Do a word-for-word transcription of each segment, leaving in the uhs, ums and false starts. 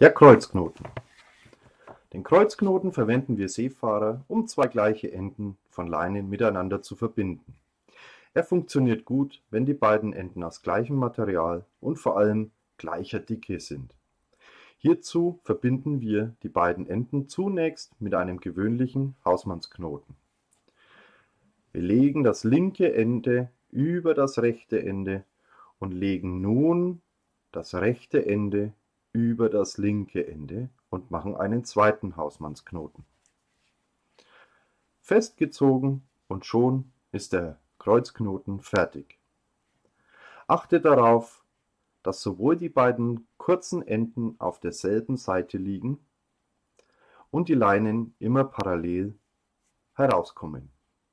Der Kreuzknoten. Den Kreuzknoten verwenden wir Seefahrer, um zwei gleiche Enden von Leinen miteinander zu verbinden. Er funktioniert gut, wenn die beiden Enden aus gleichem Material und vor allem gleicher Dicke sind. Hierzu verbinden wir die beiden Enden zunächst mit einem gewöhnlichen Hausmannsknoten. Wir legen das linke Ende über das rechte Ende und legen nun das rechte Ende über das linke Ende und machen einen zweiten Hausmannsknoten. Festgezogen und schon ist der Kreuzknoten fertig. Achte darauf, dass sowohl die beiden kurzen Enden auf derselben Seite liegen und die Leinen immer parallel herauskommen.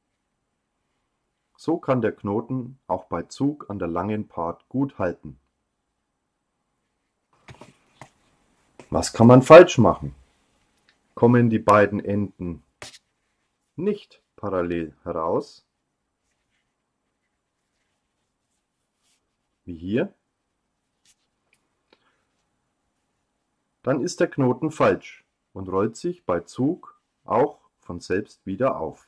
So kann der Knoten auch bei Zug an der langen Part gut halten. Was kann man falsch machen? Kommen die beiden Enden nicht parallel heraus, wie hier, dann ist der Knoten falsch und rollt sich bei Zug auch von selbst wieder auf.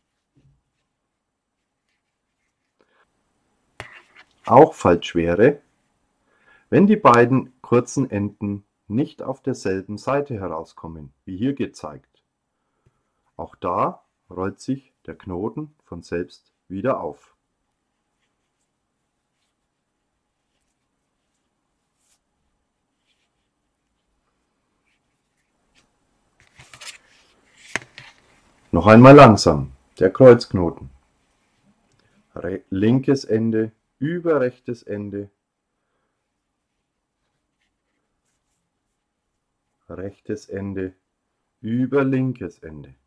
Auch falsch wäre, wenn die beiden kurzen Enden nicht auf derselben Seite herauskommen, wie hier gezeigt. Auch da rollt sich der Knoten von selbst wieder auf. Noch einmal langsam, der Kreuzknoten. Re- linkes Ende über rechtes Ende, rechtes Ende über linkes Ende.